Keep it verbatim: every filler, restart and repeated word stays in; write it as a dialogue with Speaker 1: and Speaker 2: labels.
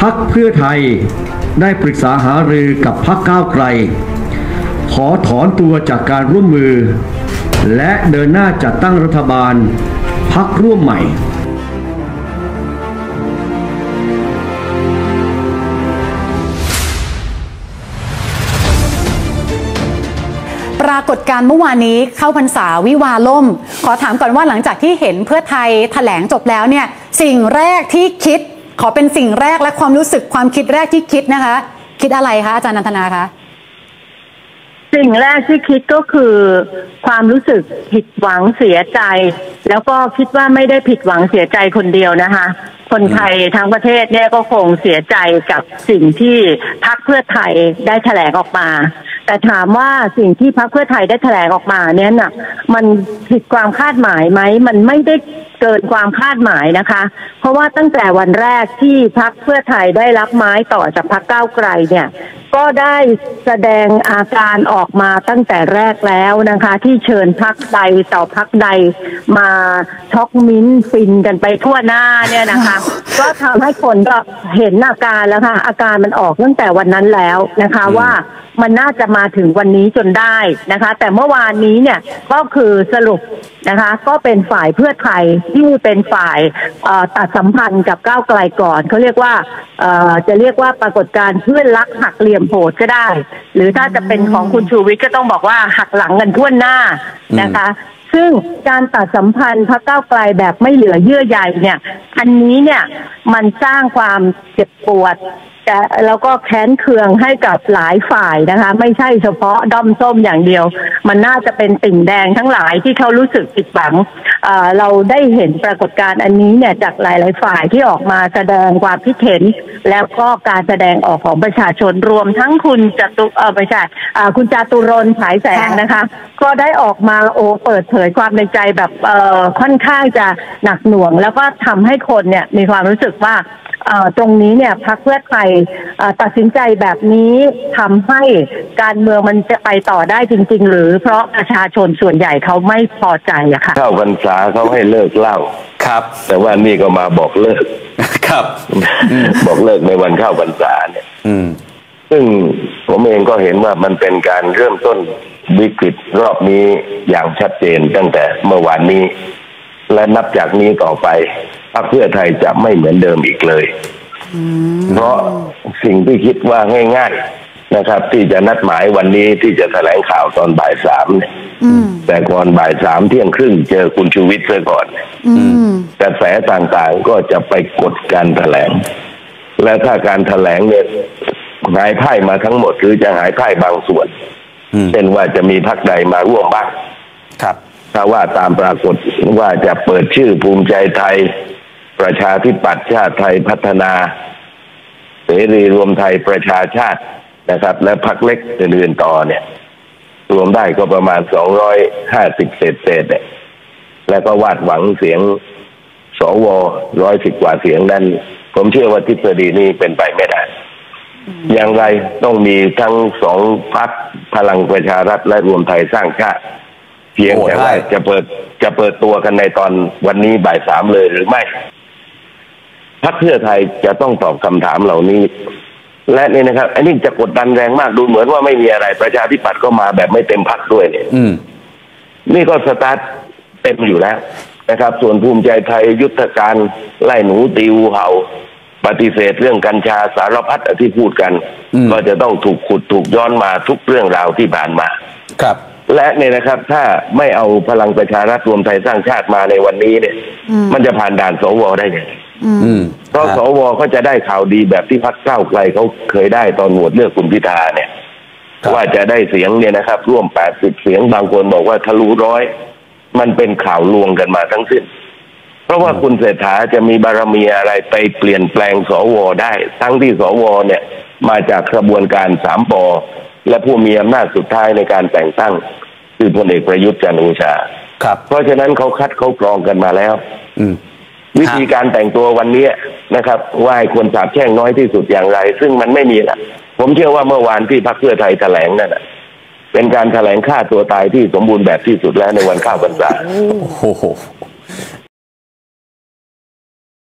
Speaker 1: พรรคเพื่อไทยได้ปรึกษาหารือกับพรรคก้าวไกลขอถอนตัวจากการร่วมมือและเดินหน้าจัดตั้งรัฐบาลพรรคร่วมใหม่
Speaker 2: ปรากฏการณ์เมื่อวานนี้เข้าพรรษาวิวาล่มขอถามก่อนว่าหลังจากที่เห็นเพื่อไทยแถลงจบแล้วเนี่ยสิ่งแรกที่คิดขอเป็นสิ่งแรกและความรู้สึกความคิดแรกที่คิดนะคะคิดอะไรคะอาจารย์นันทนาคะ
Speaker 3: สิ่งแรกที่คิดก็คือความรู้สึกผิดหวังเสียใจแล้วก็คิดว่าไม่ได้ผิดหวังเสียใจคนเดียวนะคะคนไทยทั้งประเทศเนี่ยก็คงเสียใจกับสิ่งที่พรรคเพื่อไทยได้แถลงออกมาแต่ถามว่าสิ่งที่พรรคเพื่อไทยได้แถลงออกมาเนี่ยน่ะมันผิดความคาดหมายไหมมันไม่ได้เกินความคาดหมายนะคะเพราะว่าตั้งแต่วันแรกที่พรรคเพื่อไทยได้รับไม้ต่อจากพรรคก้าวไกลเนี่ยก็ได้แสดงอาการออกมาตั้งแต่แรกแล้วนะคะที่เชิญพรรคใดต่อพรรคใดมาช็อกมิ้นฟินกันไปทั่วหน้าเนี่ยนะคะก็ทำให้คนก็เห็นอาการแล้วค่ะอาการมันออกตั้งแต่วันนั้นแล้วนะคะว่ามันน่าจะมาถึงวันนี้จนได้นะคะแต่เมื่อวานนี้เนี่ยก็คือสรุปนะคะก็เป็นฝ่ายเพื่อไทยที่เป็นฝ่ายตัดสัมพันธ์กับก้าวไกลก่อนเขาเรียกว่าจะเรียกว่าปรากฏการณ์เพื่อนรักหักเหลี่ยมโหดก็ได้หรือถ้าจะเป็นของคุณชูวิทย์ก็ต้องบอกว่าหักหลังกันทั่วหน้านะคะซึ่งการตัดสัมพันธ์พรรคก้าวไกลแบบไม่เหลือเยื่อใยเนี่ยอันนี้เนี่ยมันสร้างความเจ็บปวดแต่แล้วก็แค้นเคืองให้กับหลายฝ่ายนะคะไม่ใช่เฉพาะด้อมส้มอย่างเดียวมันน่าจะเป็นติ่งแดงทั้งหลายที่เขารู้สึกผิดหวังเราได้เห็นปรากฏการณ์อันนี้เนี่ยจากหลายๆฝ่ายที่ออกมาแสดงความคิดเห็นแล้วก็การแสดงออกของประชาชนรวมทั้งคุณจตุเออไม่ใช่คุณจตุรนต์ฉายแสงนะคะก็ได้ออกมาโอเปิดเผยความในใจแบบเอ่อค่อนข้างจะหนักหน่วงแล้วก็ทำให้คนเนี่ยมีความรู้สึกว่าตรงนี้เนี่ยพรรคเพื่อไทยตัดสินใจแบบนี้ทำให้การเมืองมันจะไปต่อได้จริงๆหรือเพราะประชาชนส่วนใหญ่เขาไม่พอใจอะค่ะ
Speaker 4: เข้าพรรษาเขาให้เลิกเหล้า
Speaker 5: ครับ
Speaker 4: แต่ว่านี่ก็มาบอกเลิก
Speaker 5: ครับ
Speaker 4: บอกเลิกในวันเข้าพรรษาเนี่ยซึ่งผมเองก็เห็นว่ามันเป็นการเริ่มต้นวิกฤตรอบนี้อย่างชัดเจนตั้งแต่เมื่อวานนี้และนับจากนี้ต่อไปพรรคเพื่อไทยจะไม่เหมือนเดิมอีกเลยเพราะสิ่งที่คิดว่าง่ายๆนะครับที่จะนัดหมายวันนี้ที่จะแถลงข่าวตอนบ่ายสามเนี่ยแต่ก่อนบ่ายสามเที่ยงครึ่งเจอคุณชูวิทย์ซะก่อนกระแสต่างๆก็จะไปกดการแถลงและถ้าการแถลงเนี่ยหายพ่ายมาทั้งหมดหรือจะหายพ่ายบางส่วนเช่นว่าจะมีพรรคใดมาร่วมบ้าง
Speaker 5: ครับ
Speaker 4: ถ้าว่าตามปรากฏว่าจะเปิดชื่อภูมิใจไทยประชาธิปัตย์ชาติไทยพัฒนาเสรีรวมไทยประชาชาตินะครับและพรรคเล็กอื่นๆต่อเนี่ยรวมได้ก็ประมาณสองร้อยห้าสิบเศษเศษเนี่ยแล้วก็วาดหวังเสียงสวร้อยสิบกว่าเสียงนั้นผมเชื่อว่าทฤษฎีนี้เป็นไปไม่ได้อย่างไรต้องมีทั้งสองพรรคพลังประชารัฐและรวมไทยสร้างชาติเพียงแต่ว่าจะเปิดจะเปิดตัวกันในตอนวันนี้บ่ายสามเลยหรือไม่พรรคเพื่อไทยจะต้องตอบคำถามเหล่านี้และนี่นะครับอันนี้จะกดดันแรงมากดูเหมือนว่าไม่มีอะไรประชาธิปัตย์ก็มาแบบไม่เต็มพรรคด้วยเนี่ยนี่ก็สตาร์ทเต็มอยู่แล้วนะครับส่วนภูมิใจไทยยุทธการไล่หนูตีงูเห่าปฏิเสธเรื่องกัญชาสารพัดที่พูดกันก็จะต้องถูกขุดถูกย้อนมาทุกเรื่องราวที่ผ่านมา
Speaker 5: ครับ
Speaker 4: และเนี่ยนะครับถ้าไม่เอาพลังประชารัฐรวมไทยสร้างชาติมาในวันนี้เนี่ยมันจะผ่านด่านสวได้ไงเพราะสวเขาจะได้ข่าวดีแบบที่พรรคก้าวไกลเขาเคยได้ตอนโหวตเลือกคุณพิธาเนี่ยว่าจะได้เสียงเนี่ยนะครับร่วมแปดสิบเสียงบางคนบอกว่าทะลุร้อยมันเป็นข่าวลวงกันมาทั้งสิ้นเพราะว่าคุณเศรษฐาจะมีบารมีอะไรไปเปลี่ยนแปลงสวได้ทั้งที่สวเนี่ยมาจากกระบวนการสามป.และผู้มีอำนาจสุดท้ายในการแต่งตั้งคือพลเอกประยุทธ์จันทร์โอชา
Speaker 5: ครับ
Speaker 4: เพราะฉะนั้นเขาคัดเขากรองกันมาแล้ววิธีการแต่งตัววันนี้นะครับว่าให้คนสาบแช่งน้อยที่สุดอย่างไรซึ่งมันไม่มีละผมเชื่อว่าเมื่อวานที่พรรคเพื่อไทยแถลงนั่นแหละเป็นการแถลงฆ่าตัวตายที่สมบูรณ์แบบที่สุดแล้วในวันเข้าพรรษา
Speaker 5: โอ้โห